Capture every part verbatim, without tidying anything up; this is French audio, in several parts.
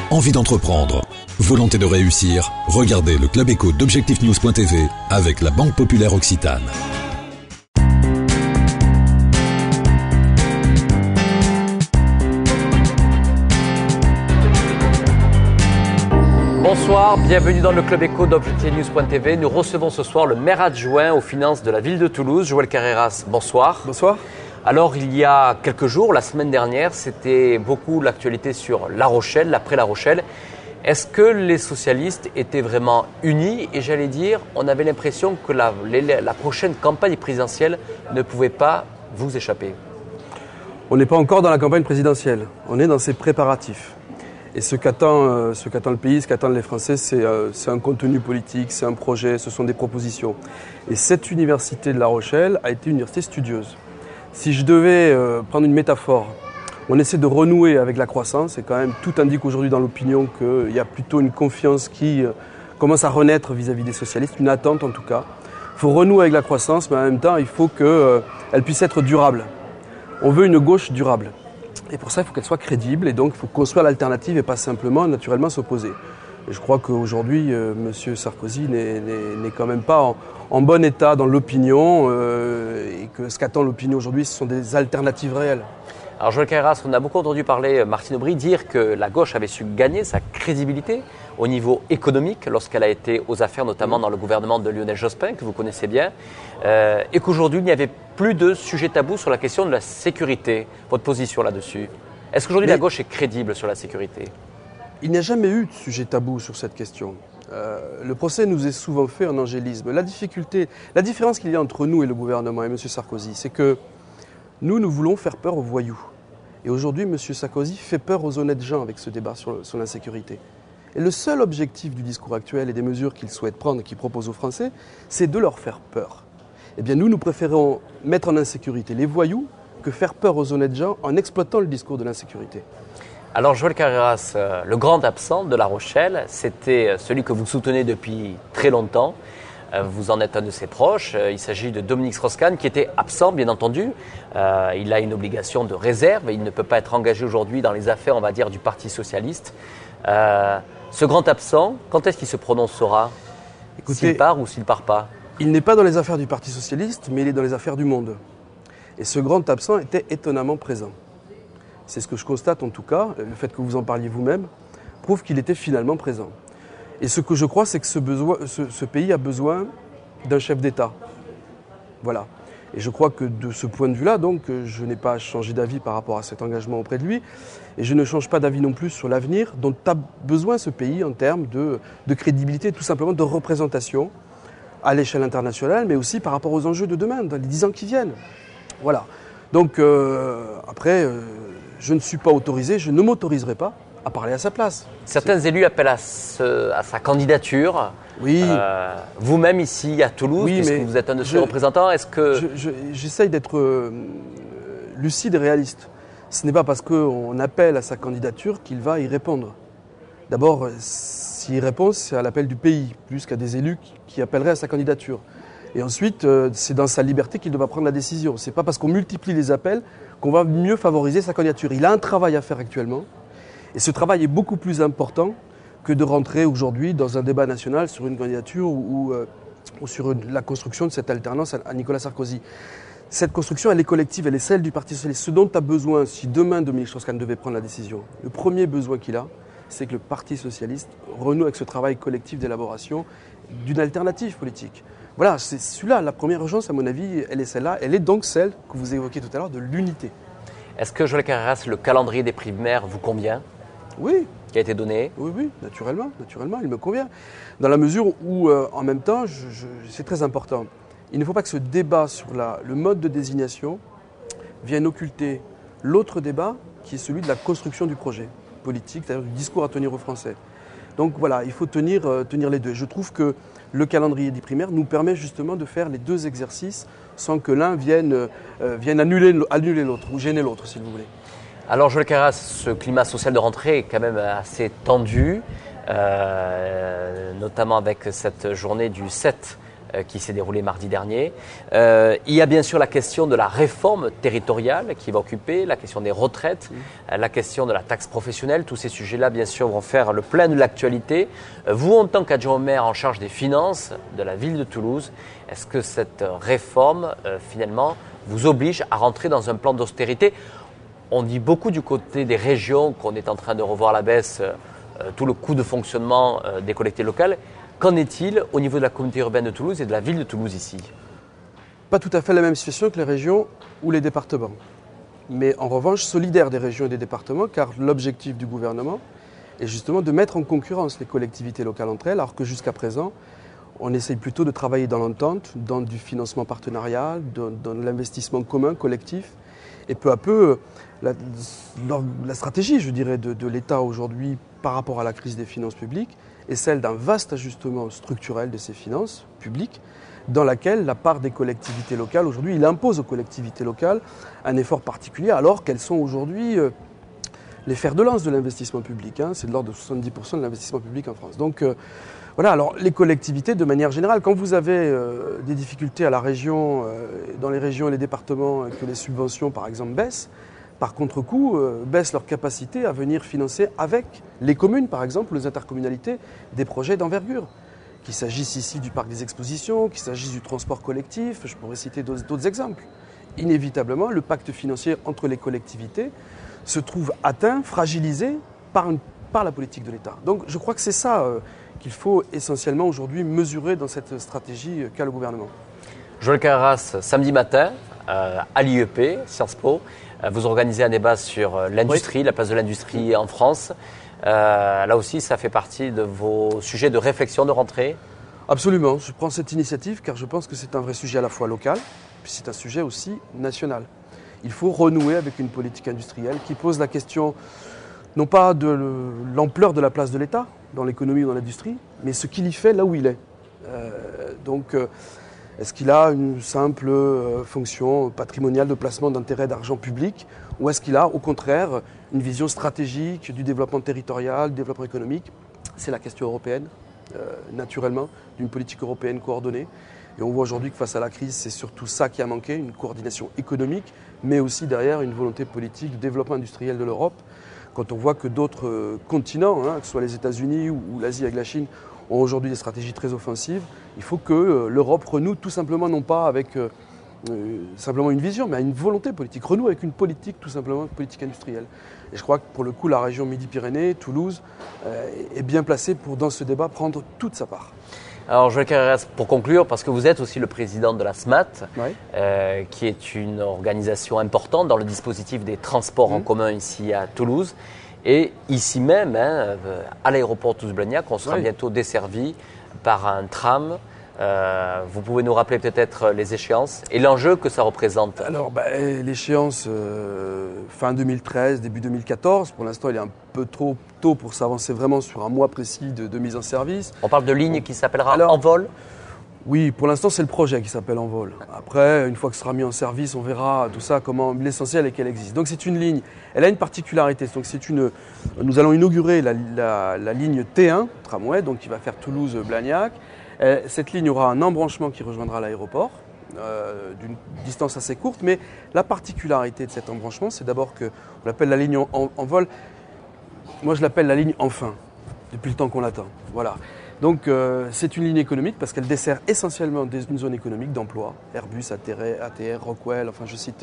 envie d'entreprendre, volonté de réussir, regardez le Club Écho d'Objectif News point T V avec la Banque Populaire Occitane. Bonsoir, bienvenue dans le Club Écho d'Objectif News point T V. Nous recevons ce soir le maire adjoint aux finances de la ville de Toulouse, Joël Carreras. Bonsoir. Bonsoir. Alors, il y a quelques jours, la semaine dernière, c'était beaucoup l'actualité sur La Rochelle, l'après La Rochelle. Est-ce que les socialistes étaient vraiment unis? Et j'allais dire, on avait l'impression que la, la prochaine campagne présidentielle ne pouvait pas vous échapper. On n'est pas encore dans la campagne présidentielle, on est dans ses préparatifs. Et ce qu'attend, euh, ce qu'attend le pays, ce qu'attendent les Français, c'est, euh, c'est un contenu politique, c'est un projet, ce sont des propositions. Et cette université de La Rochelle a été une université studieuse. Si je devais euh, prendre une métaphore, on essaie de renouer avec la croissance, et quand même tout indique aujourd'hui dans l'opinion qu'il y a plutôt une confiance qui euh, commence à renaître vis-à-vis des socialistes, une attente en tout cas. Il faut renouer avec la croissance, mais en même temps il faut qu'elle euh, puisse être durable. On veut une gauche durable. Et pour ça, il faut qu'elle soit crédible et donc il faut construire l'alternative et pas simplement, naturellement, s'opposer. Et je crois qu'aujourd'hui, euh, M. Sarkozy n'est, n'est, n'est quand même pas en, en bon état dans l'opinion euh, et que ce qu'attend l'opinion aujourd'hui, ce sont des alternatives réelles. Alors Joël Carreras, on a beaucoup entendu parler Martine Aubry dire que la gauche avait su gagner sa crédibilité au niveau économique lorsqu'elle a été aux affaires, notamment dans le gouvernement de Lionel Jospin, que vous connaissez bien, euh, et qu'aujourd'hui il n'y avait plus de sujet tabou sur la question de la sécurité. Votre position là-dessus? Est-ce qu'aujourd'hui Mais la gauche est crédible sur la sécurité? Il n'y a jamais eu de sujet tabou sur cette question. Euh, le procès nous est souvent fait en angélisme. La difficulté, la différence qu'il y a entre nous et le gouvernement et M. Sarkozy, c'est que nous, nous voulons faire peur aux voyous. Et aujourd'hui, M. Sarkozy fait peur aux honnêtes gens avec ce débat sur, sur l'insécurité. Et le seul objectif du discours actuel et des mesures qu'il souhaite prendre et qu'il propose aux Français, c'est de leur faire peur. Eh bien, nous, nous préférons mettre en insécurité les voyous que faire peur aux honnêtes gens en exploitant le discours de l'insécurité. Alors Joël Carreras, euh, le grand absent de La Rochelle, c'était celui que vous soutenez depuis très longtemps. Euh, vous en êtes un de ses proches. Euh, il s'agit de Dominique Strauss-Kahn qui était absent, bien entendu. Euh, il a une obligation de réserve. Il ne peut pas être engagé aujourd'hui dans les affaires, on va dire, du Parti socialiste. Euh, ce grand absent, quand est-ce qu'il se prononcera? Écoutez, s'il part ou s'il ne part pas? Il n'est pas dans les affaires du Parti socialiste, mais il est dans les affaires du monde. Et ce grand absent était étonnamment présent. C'est ce que je constate en tout cas. Le fait que vous en parliez vous-même prouve qu'il était finalement présent. Et ce que je crois, c'est que ce, besoin, ce, ce pays a besoin d'un chef d'État. Voilà. Et je crois que de ce point de vue-là, donc, je n'ai pas changé d'avis par rapport à cet engagement auprès de lui. Et je ne change pas d'avis non plus sur l'avenir dont a besoin ce pays en termes de, de crédibilité, tout simplement de représentation à l'échelle internationale, mais aussi par rapport aux enjeux de demain, dans les dix ans qui viennent. Voilà. Donc, euh, après, euh, je ne suis pas autorisé, je ne m'autoriserai pas à parler à sa place. Certains élus appellent à, ce, à sa candidature. Oui. Euh, vous-même ici à Toulouse, oui, puisque mais vous êtes un de ses je, représentants, est-ce que... Je, je, j'essaye d'être euh, lucide et réaliste. Ce n'est pas parce qu'on appelle à sa candidature qu'il va y répondre. D'abord, s'il répond, c'est à l'appel du pays, plus qu'à des élus qui, qui appelleraient à sa candidature. Et ensuite, euh, c'est dans sa liberté qu'il devra prendre la décision. Ce n'est pas parce qu'on multiplie les appels qu'on va mieux favoriser sa candidature. Il a un travail à faire actuellement. Et ce travail est beaucoup plus important que de rentrer aujourd'hui dans un débat national sur une candidature ou, ou, euh, ou sur une, la construction de cette alternance à, à Nicolas Sarkozy. Cette construction, elle est collective, elle est celle du Parti socialiste. Ce dont a besoin, si demain Dominique Strauss-Kahn devait prendre la décision, le premier besoin qu'il a, c'est que le Parti socialiste renoue avec ce travail collectif d'élaboration d'une alternative politique. Voilà, c'est celui-là, la première urgence, à mon avis, elle est celle-là. Elle est donc celle que vous évoquiez tout à l'heure de l'unité. Est-ce que, Joël Carreras, le calendrier des primaires vous convient? Oui. Qui a été donné? Oui, oui, naturellement, naturellement, il me convient. Dans la mesure où, euh, en même temps, je, je, c'est très important. Il ne faut pas que ce débat sur la, le mode de désignation vienne occulter l'autre débat qui est celui de la construction du projet politique, c'est-à-dire du discours à tenir aux Français. Donc voilà, il faut tenir, euh, tenir les deux. Je trouve que le calendrier des primaires nous permet justement de faire les deux exercices sans que l'un vienne, euh, vienne annuler, annuler l'autre ou gêner l'autre, si vous voulez. Alors Joël Carreras, ce climat social de rentrée est quand même assez tendu, euh, notamment avec cette journée du sept euh, qui s'est déroulé mardi dernier. Euh, il y a bien sûr la question de la réforme territoriale qui va occuper, la question des retraites, mmh. euh, la question de la taxe professionnelle. Tous ces sujets-là, bien sûr, vont faire le plein de l'actualité. Euh, vous, en tant qu'adjoint au maire en charge des finances de la ville de Toulouse, est-ce que cette réforme, euh, finalement, vous oblige à rentrer dans un plan d'austérité? On dit beaucoup du côté des régions qu'on est en train de revoir à la baisse euh, tout le coût de fonctionnement euh, des collectivités locales. Qu'en est-il au niveau de la communauté urbaine de Toulouse et de la ville de Toulouse ici? Pas tout à fait la même situation que les régions ou les départements. Mais en revanche, solidaire des régions et des départements, car l'objectif du gouvernement est justement de mettre en concurrence les collectivités locales entre elles, alors que jusqu'à présent, on essaye plutôt de travailler dans l'entente, dans du financement partenarial, dans, dans l'investissement commun, collectif. Et peu à peu, la, la stratégie, je dirais, de, de l'État aujourd'hui par rapport à la crise des finances publiques est celle d'un vaste ajustement structurel de ces finances publiques, dans laquelle la part des collectivités locales, aujourd'hui, il impose aux collectivités locales un effort particulier, alors qu'elles sont aujourd'hui euh, les fers de lance de l'investissement public. Hein, c'est de l'ordre de soixante-dix pour cent de l'investissement public en France. Donc, euh, Voilà, alors les collectivités, de manière générale, quand vous avez euh, des difficultés à la région, euh, dans les régions et les départements, que les subventions, par exemple, baissent, par contre-coup, euh, baissent leur capacité à venir financer avec les communes, par exemple, ou les intercommunalités, des projets d'envergure. Qu'il s'agisse ici du parc des expositions, qu'il s'agisse du transport collectif, je pourrais citer d'autres, d'autres exemples. Inévitablement, le pacte financier entre les collectivités se trouve atteint, fragilisé par, une, par la politique de l'État. Donc je crois que c'est ça euh, qu'il faut essentiellement aujourd'hui mesurer dans cette stratégie qu'a le gouvernement. Joël Carreras, samedi matin, euh, à l'I E P, Sciences Po, euh, vous organisez un débat sur euh, l'industrie, oui. la place de l'industrie en France. Euh, là aussi, ça fait partie de vos sujets de réflexion de rentrée? Absolument, je prends cette initiative car je pense que c'est un vrai sujet à la fois local, puis c'est un sujet aussi national. Il faut renouer avec une politique industrielle qui pose la question non pas de l'ampleur de la place de l'État dans l'économie ou dans l'industrie, mais ce qu'il y fait là où il est. Euh, donc, euh, est-ce qu'il a une simple euh, fonction patrimoniale de placement d'intérêt d'argent public, ou est-ce qu'il a au contraire une vision stratégique du développement territorial, du développement économique? C'est la question européenne, euh, naturellement, d'une politique européenne coordonnée. Et on voit aujourd'hui que face à la crise, c'est surtout ça qui a manqué, une coordination économique, mais aussi derrière une volonté politique de développement industriel de l'Europe. Quand on voit que d'autres euh, continents, hein, que ce soit les États-Unis ou, ou l'Asie avec la Chine, ont aujourd'hui des stratégies très offensives, il faut que euh, l'Europe renoue tout simplement, non pas avec euh, euh, simplement une vision, mais une volonté politique, renoue avec une politique, tout simplement, une politique industrielle. Et je crois que pour le coup, la région Midi-Pyrénées, Toulouse, euh, est bien placée pour, dans ce débat, prendre toute sa part. Alors, Joël Carreras, pour conclure, parce que vous êtes aussi le président de la S M A T, oui. euh, qui est une organisation importante dans le dispositif des transports mmh. en commun ici à Toulouse. Et ici même, hein, à l'aéroport Toulouse-Blagnac, on sera oui. bientôt desservi par un tram. Euh, vous pouvez nous rappeler peut-être les échéances et l'enjeu que ça représente? Alors, bah, l'échéance euh, fin deux mille treize, début deux mille quatorze. Pour l'instant, il est un peu trop tôt pour s'avancer vraiment sur un mois précis de, de mise en service. On parle de ligne qui s'appellera Alors, Envol? Oui, pour l'instant, c'est le projet qui s'appelle Envol. Après, une fois que ce sera mis en service, on verra tout ça, comment l'essentiel est qu'elle existe. Donc, c'est une ligne. Elle a une particularité. Donc, c'est une. Nous allons inaugurer la, la, la ligne T un, tramway, donc qui va faire Toulouse-Blagnac. Cette ligne aura un embranchement qui rejoindra l'aéroport, euh, d'une distance assez courte, mais la particularité de cet embranchement, c'est d'abord qu'on l'appelle la ligne en, en, en vol. Moi, je l'appelle la ligne enfin, depuis le temps qu'on l'attend. Voilà. Donc, euh, c'est une ligne économique parce qu'elle dessert essentiellement des, une zone économique d'emploi. Airbus, A T R, Rockwell, enfin, je cite,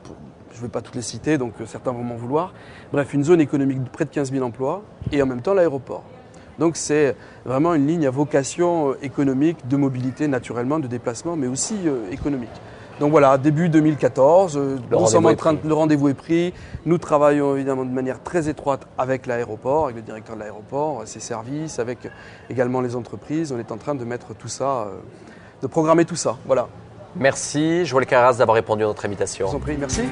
je ne vais pas toutes les citer, donc euh, certains vont m'en vouloir. Bref, une zone économique de près de quinze mille emplois et en même temps l'aéroport. Donc c'est vraiment une ligne à vocation économique, de mobilité naturellement, de déplacement, mais aussi euh, économique. Donc voilà, début deux mille quatorze, euh, nous sommes en train de, le rendez-vous est pris. Nous travaillons évidemment de manière très étroite avec l'aéroport, avec le directeur de l'aéroport, ses services, avec également les entreprises. On est en train de mettre tout ça, euh, de programmer tout ça. Voilà. Merci Joël Carreras d'avoir répondu à notre invitation. Je vous en prie, merci.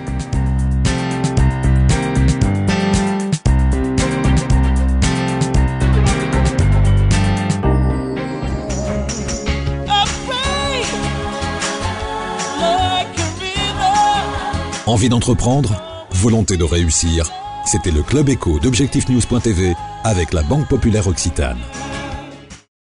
Envie d'entreprendre? Volonté de réussir? C'était le Club Éco d'Objectif News point T V avec la Banque Populaire Occitane.